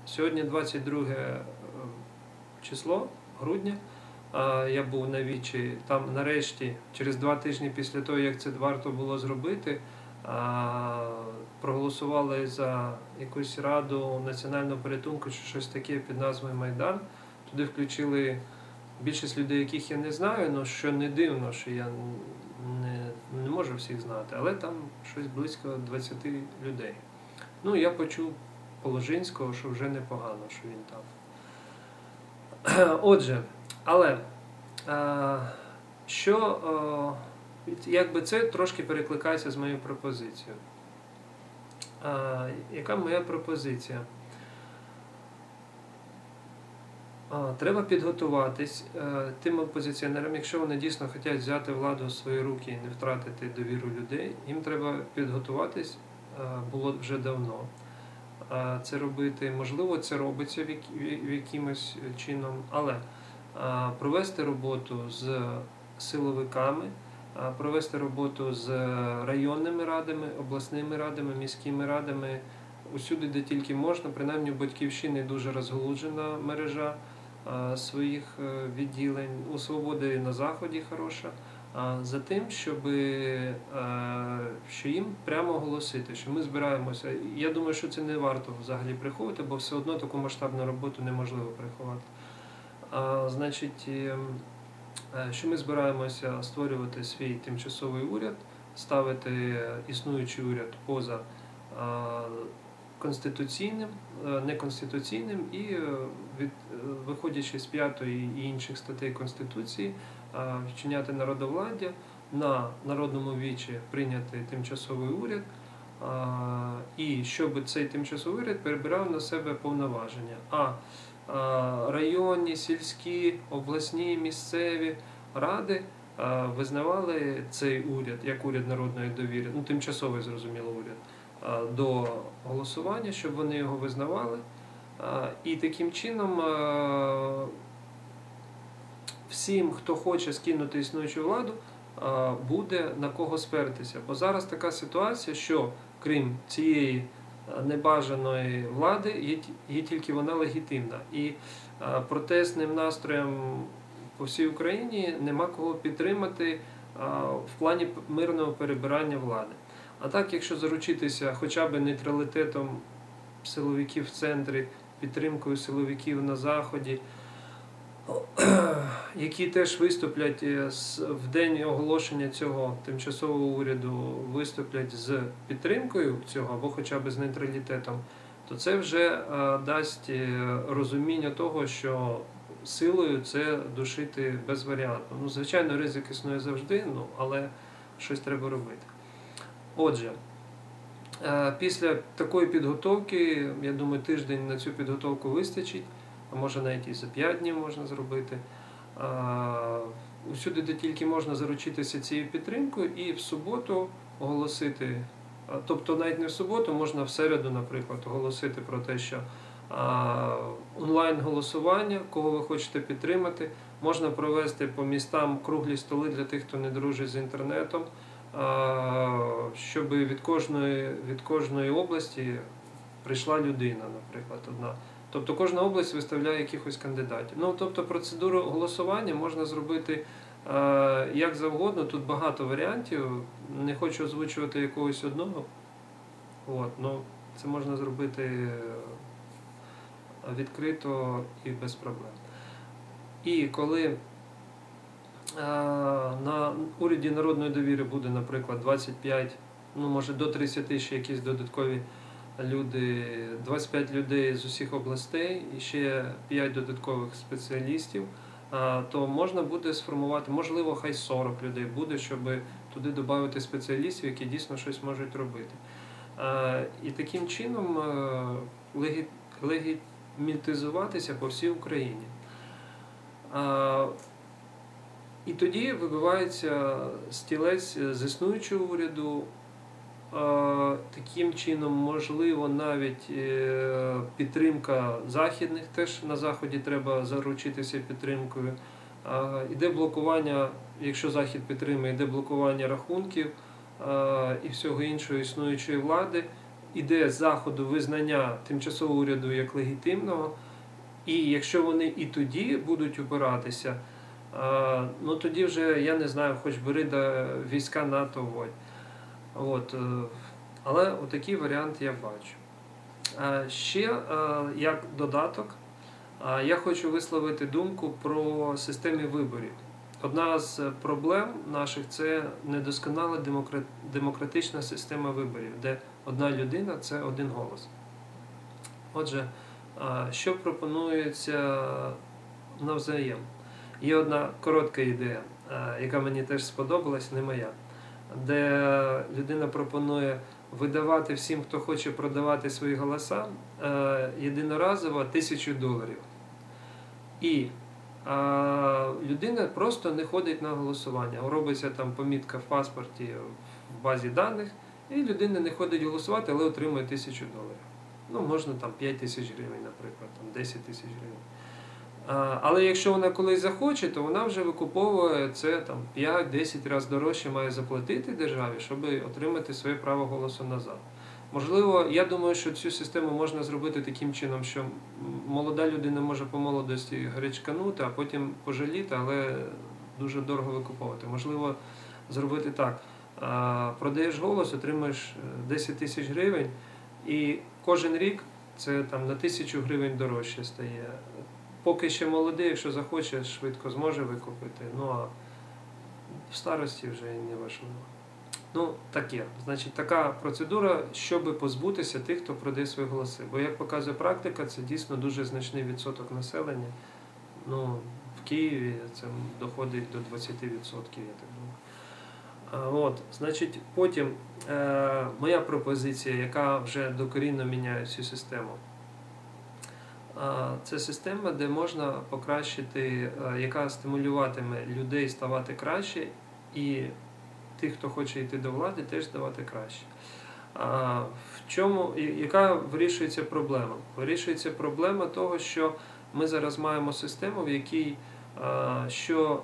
Сьогодні 22 число грудня. Я був на Вічі. Там нарешті, через 2 тижні після того, як це варто було зробити, проголосували за якусь раду національного порятунку чи щось таке під назвою Майдан. Туди включили більшість людей, яких я не знаю, але що не дивно, що я не можу всіх знати, але там щось близько 20 людей. Ну, я почув Положинського, що вже непогано, що він там. Отже, але якби це трошки перекликається з моєю пропозицією. Яка моя пропозиція? Треба підготуватись тим опозиціонерам, якщо вони дійсно хочуть взяти владу в свої руки і не втратити довіру людей, їм треба підготуватись, було вже давно це робити. Можливо, це робиться в якимось чином, але провести роботу з силовиками, провести роботу з районними радами, обласними радами, міськими радами, усюди, де тільки можна. Принаймні, у Батьківщини дуже розгалуджена мережа своїх відділень, у Свободи на Заході хороша, за тим, що їм прямо оголосити, що ми збираємося. Я думаю, що це не варто взагалі приховувати, бо все одно таку масштабну роботу неможливо приховати. Значить, що ми збираємося створювати свій тимчасовий уряд, ставити існуючий уряд поза конституційним, неконституційним і, виходячи з 5-ї і інших статей Конституції, вчиняти народовладдя, на Народному Вічі прийняти тимчасовий уряд, і щоб цей тимчасовий уряд перебирав на себе повноваження. Районні, сільські, обласні, місцеві ради визнавали цей уряд як уряд народної довіри, ну тимчасовий, зрозуміло, уряд, до голосування, щоб вони його визнавали. І таким чином всім, хто хоче скинути існуючу владу, буде на кого спертися. Бо зараз така ситуація, що крім цієї небажаної влади, є тільки вона легітимна. І протестним настроєм по всій Україні нема кого підтримати в плані мирного перебирання влади. А так, якщо заручитися хоча б нейтралітетом силовиків в центрі, підтримкою силовиків на Заході, які теж виступлять в день оголошення цього тимчасового уряду, виступлять з підтримкою цього, або хоча б з нейтралітетом, то це вже дасть розуміння того, що силою це душити безваріантно. Ну, звичайно, ризик існує завжди, але щось треба робити. Отже, після такої підготовки, я думаю, тиждень на цю підготовку вистачить, а може навіть і за 5 днів можна зробити. Усюди, де тільки можна заручитися цією підтримкою, і в суботу оголосити, тобто навіть не в суботу, можна в середу, наприклад, оголосити про те, що онлайн-голосування, кого ви хочете підтримати, можна провести по містам круглі столи для тих, хто не дружить з інтернетом, щоб від кожної області прийшла людина, наприклад, одна. Тобто кожна область виставляє якихось кандидатів. Тобто процедуру голосування можна зробити як завгодно, тут багато варіантів, не хочу озвучувати якогось одного. Це можна зробити відкрито і без проблем. І коли на уряді народної довіри буде, наприклад, 25, може до 30 ще якісь додаткові люди, 25 людей з усіх областей і ще 5 додаткових спеціалістів, то можна буде сформувати, можливо, хай 40 людей буде, щоб туди додати спеціалістів, які дійсно щось можуть робити. І таким чином легітимізуватися по всій Україні. І тоді вибивається стілець з існуючого уряду. Таким чином, можливо, навіть підтримка західних, теж на Заході треба заручитися підтримкою. Іде блокування, якщо Захід підтримує, іде блокування рахунків і всього іншого існуючої влади. іде з заходу визнання тимчасового уряду як легітимного, і якщо вони і тоді будуть опиратися, ну тоді вже, я не знаю, хоч бери до війська НАТО вводь. Але отакий варіант я бачу. Ще як додаток, я хочу висловити думку про системи виборів. Одна з проблем наших – це недосконала демократична система виборів, де одна людина – це один голос. Отже, що пропонується навзаєм? Є одна коротка ідея, яка мені теж сподобалась, не моя, де людина пропонує видавати всім, хто хоче продавати свої голоса, єдиноразово $1000. І людина просто не ходить на голосування. Робиться там помітка в паспорті, в базі даних, і людина не ходить голосувати, але отримує $1000. Ну, можна там 5000 гривень, наприклад, там 10 000 гривень. Але якщо вона колись захоче, то вона вже викуповує це там 5-10 разів дорожче має заплатити державі, щоб отримати своє право голосу назад. Можливо, я думаю, що цю систему можна зробити таким чином, що молода людина може по молодості гарячканути, а потім пожаліти, але дуже дорого викуповувати. Можливо, зробити так. Продаєш голос, отримуєш 10 000 гривень, і кожен рік це там на 1000 гривень дорожче стає. Поки ще молодий, якщо захоче, швидко зможе викупити, ну а в старості вже не важливо. Ну, таке. Значить, така процедура, щоб позбутися тих, хто продає свої голоси. Бо, як показує практика, це дійсно дуже значний відсоток населення. Ну, в Києві це доходить до 20%, я так думаю. Значить, потім моя пропозиція, яка вже докорінно міняє цю систему. Це система, де можна покращити, яка стимулюватиме людей ставати краще, і тих, хто хоче йти до влади, теж ставати краще. Яка вирішується проблема? Вирішується проблема того, що ми зараз маємо систему, в якій що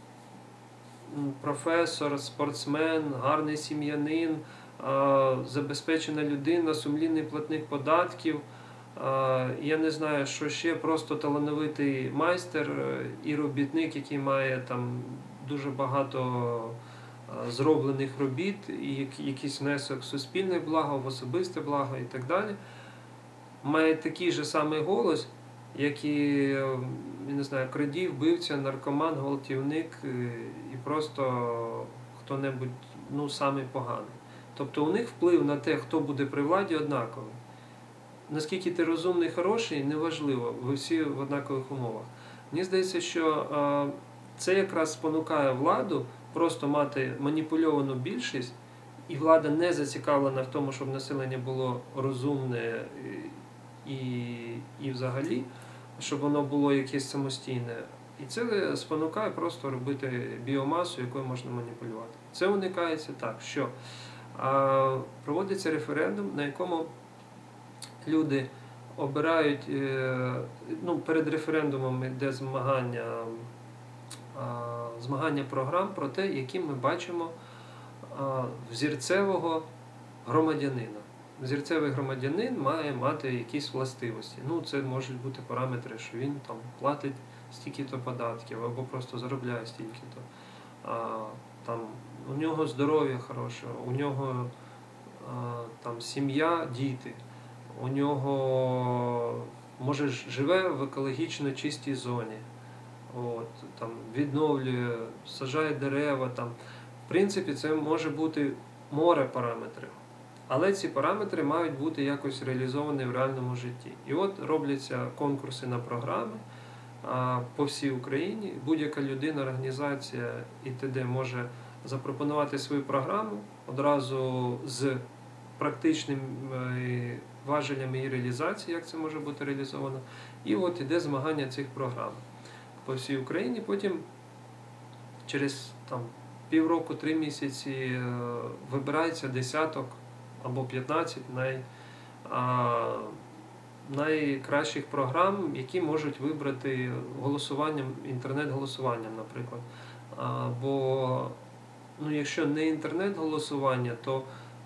професор, спортсмен, гарний сім'янин, забезпечена людина, сумлінний платник податків, я не знаю, що ще, просто талановитий майстер і робітник, який має там дуже багато зроблених робіт, і якийсь внесок в суспільне благо, в особисте благо і так далі, має такий же самий голос, як і, я не знаю, крадій, вбивця, наркоман, гвалтівник і просто хто-небудь, ну, самий поганий. Тобто у них вплив на те, хто буде при владі, однаковий. Наскільки ти розумний, хороший, неважливо, ви всі в однакових умовах. Мені здається, що це якраз спонукає владу просто мати маніпульовану більшість, і влада не зацікавлена в тому, щоб населення було розумне і взагалі, щоб воно було якесь самостійне. І це спонукає просто робити біомасу, якою можна маніпулювати. Це уникається так, що проводиться референдум, на якому люди обирають, ну, перед референдумом йде змагання програм про те, яким ми бачимо взірцевого громадянина. Взірцевий громадянин має мати якісь властивості. Ну, це можуть бути параметри, що він там платить стільки-то податків, або просто заробляє стільки-то. Там у нього здоров'я хороше, у нього там сім'я, діти. У нього, може, живе в екологічно чистій зоні, там, відновлює, саджає дерева. Там. В принципі, це може бути море параметрів. Але ці параметри мають бути якось реалізовані в реальному житті. І от робляться конкурси на програми по всій Україні. Будь-яка людина, організація і т.д. може запропонувати свою програму одразу з практичними важелями її реалізації, як це може бути реалізовано. І от іде змагання цих програм по всій Україні. Потім через там, півроку, 3 місяці вибирається десяток або 15 найкращих програм, які можуть вибрати голосуванням, інтернет-голосуванням, наприклад. Бо ну, якщо не інтернет-голосування, то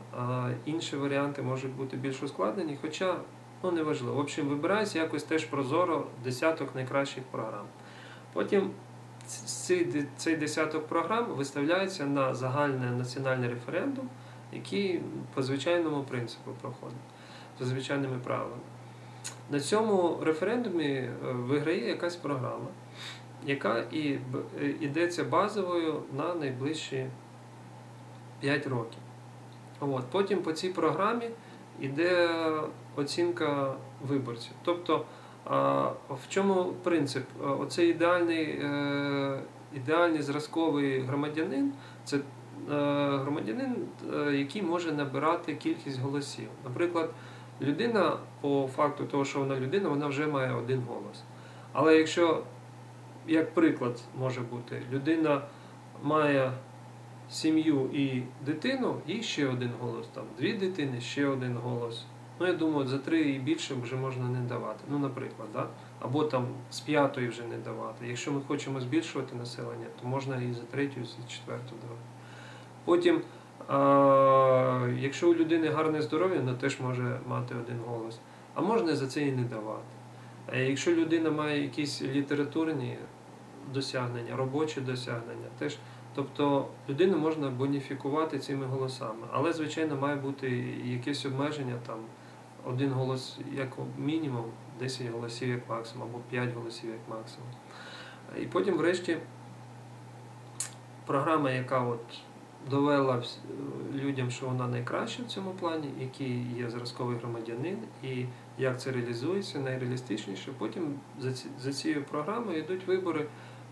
інші варіанти можуть бути більш ускладнені, хоча неважливо. В общем, вибирається якось теж прозоро десяток найкращих програм. Потім цей десяток програм виставляється на загальний національний референдум, який по звичайному принципу проходить, за звичайними правилами. На цьому референдумі виграє якась програма, яка і йдеться базовою на найближчі 5 років. Потім по цій програмі йде оцінка виборців. Тобто, в чому принцип? Оцей ідеальний зразковий громадянин – це громадянин, який може набирати кількість голосів. Наприклад, людина, по факту того, що вона людина, вона вже має один голос. Але якщо, як приклад може бути, людина має сім'ю і дитину, і ще один голос. Там 2 дитини, ще один голос. Я думаю, за 3 і більше вже можна не давати. Наприклад, да? Або там з 5-ї вже не давати. Якщо ми хочемо збільшувати населення, то можна і за 3-ю, і за 4-ту давати. Потім, якщо у людини гарне здоров'я, вона теж може мати один голос. А можна за це і не давати. А якщо людина має якісь літературні досягнення, робочі досягнення, теж. Тобто людину можна боніфікувати цими голосами. Але, звичайно, має бути якесь обмеження, там, 1 голос як мінімум, 10 голосів як максимум, або 5 голосів як максимум. І потім, врешті, програма, яка довела людям, що вона найкраща в цьому плані, який є зразковий громадянин, і як це реалізується, найреалістичніше. Потім за цією програмою йдуть вибори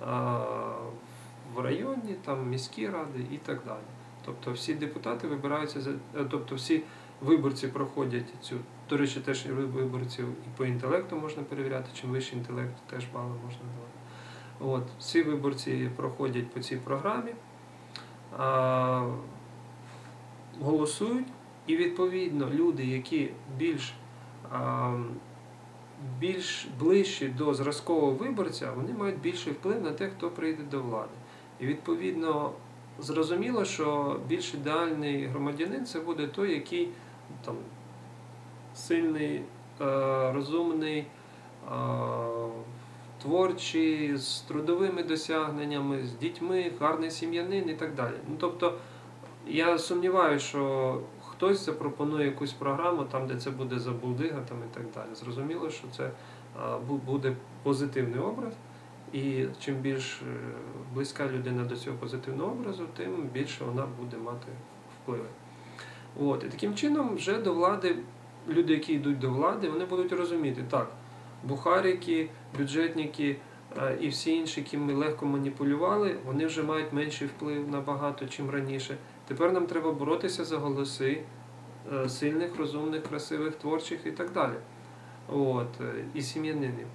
в районі, там, міські ради і так далі. Тобто всі депутати вибираються, тобто всі виборці проходять цю, до речі, теж виборців і по інтелекту можна перевіряти, чим вищий інтелект, теж бали можна давати. Всі виборці проходять по цій програмі, голосують, і відповідно люди, які більш ближчі до зразкового виборця, вони мають більший вплив на те, хто прийде до влади. І відповідно зрозуміло, що більш ідеальний громадянин – це буде той, який там, сильний, розумний, творчий, з трудовими досягненнями, з дітьми, гарний сім'янин і так далі. Тобто, я сумніваюся, що хтось запропонує якусь програму, там, де це буде забулдига там, і так далі. Зрозуміло, що це буде позитивний образ, і чим більш близька людина до цього позитивного образу, тим більше вона буде мати впливи. І таким чином вже до влади, люди, які йдуть до влади, вони будуть розуміти, так, бухарики, бюджетники і всі інші, яким ми легко маніпулювали, вони вже мають менший вплив набагато, чим раніше. Тепер нам треба боротися за голоси сильних, розумних, красивих, творчих і так далі. І сім'янинів.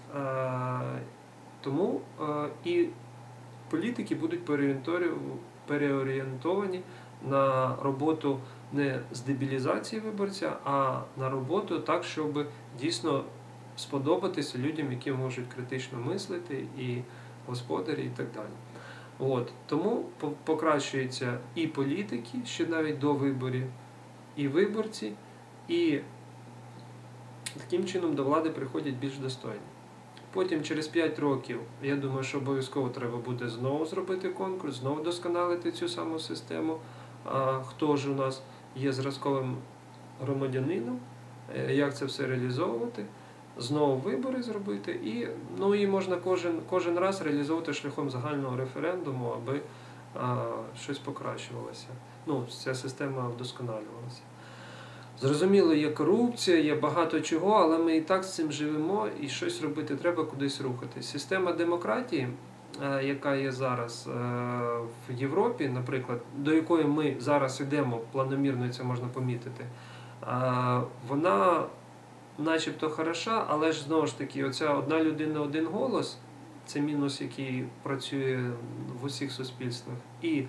Тому і політики будуть переорієнтовані на роботу не з дебілізації виборця, а на роботу так, щоб дійсно сподобатися людям, які можуть критично мислити, і господарі, і так далі. Тому покращуються і політики, ще навіть до виборів, і виборці, і таким чином до влади приходять більш достойні. Потім через 5 років, я думаю, що обов'язково треба буде знову зробити конкурс, знову вдосконалити цю саму систему, хто ж у нас є зразковим громадянином, як це все реалізовувати, знову вибори зробити, і можна кожен раз реалізовувати шляхом загального референдуму, аби щось покращувалося. Ця система вдосконалювалася. Зрозуміло, є корупція, є багато чого, але ми і так з цим живемо, і щось робити треба, кудись рухатись. Система демократії, яка є зараз в Європі, наприклад, до якої ми зараз йдемо, планомірно це можна помітити, вона начебто хороша, але ж знову ж таки, оця одна людина, один голос, це мінус, який працює в усіх суспільствах. І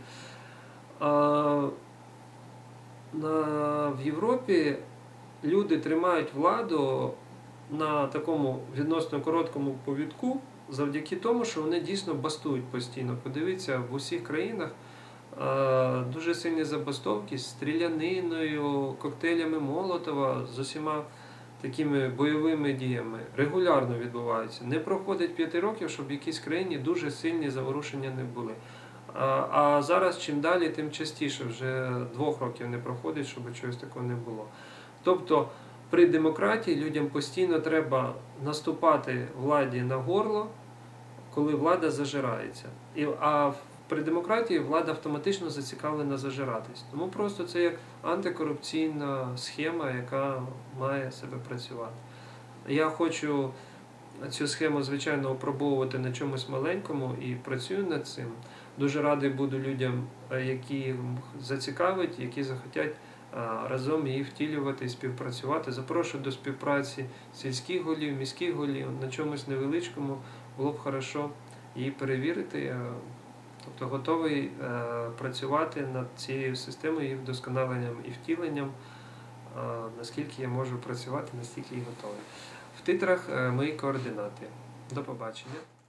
в Європі люди тримають владу на такому відносно короткому повідку завдяки тому, що вони дійсно бастують постійно. Подивіться, в усіх країнах дуже сильні забастовки з стріляниною, коктейлями Молотова, з усіма такими бойовими діями регулярно відбуваються. Не проходить 5 років, щоб в якійсь країні дуже сильні заворушення не були. А зараз чим далі, тим частіше, вже 2 років не проходить, щоб чогось такого не було. Тобто при демократії людям постійно треба наступати владі на горло, коли влада зажирається. При демократії влада автоматично зацікавлена зажиратись. Тому просто це як антикорупційна схема, яка має себе працювати. Я хочу цю схему, звичайно, опробовувати на чомусь маленькому і працюю над цим. Дуже радий буду людям, які зацікавить, які захотять разом її втілювати і співпрацювати. Запрошую до співпраці сільських голів, міських голів, на чомусь невеличкому було б хорошо її перевірити. Тобто готовий працювати над цією системою, її вдосконаленням і втіленням, наскільки я можу працювати, настільки і готовий. В титрах мої координати. До побачення.